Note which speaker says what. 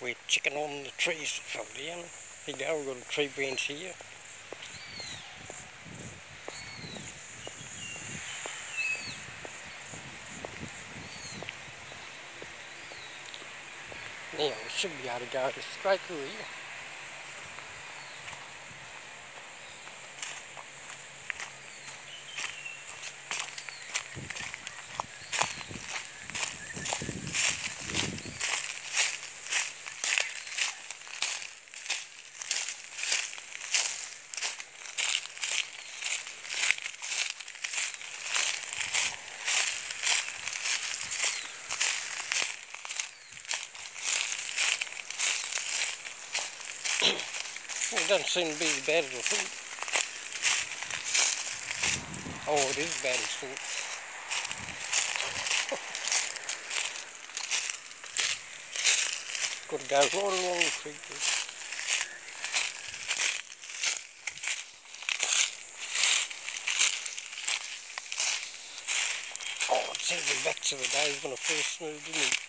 Speaker 1: we're checking on the trees that fell down. Here you go, we've got a tree branch here. Now we should be able to go straight through here. It doesn't seem to be as bad as I thought. Oh, it is bad as I thought. Got to go right along the creek there. Oh, it sent me back to the days when I first moved in.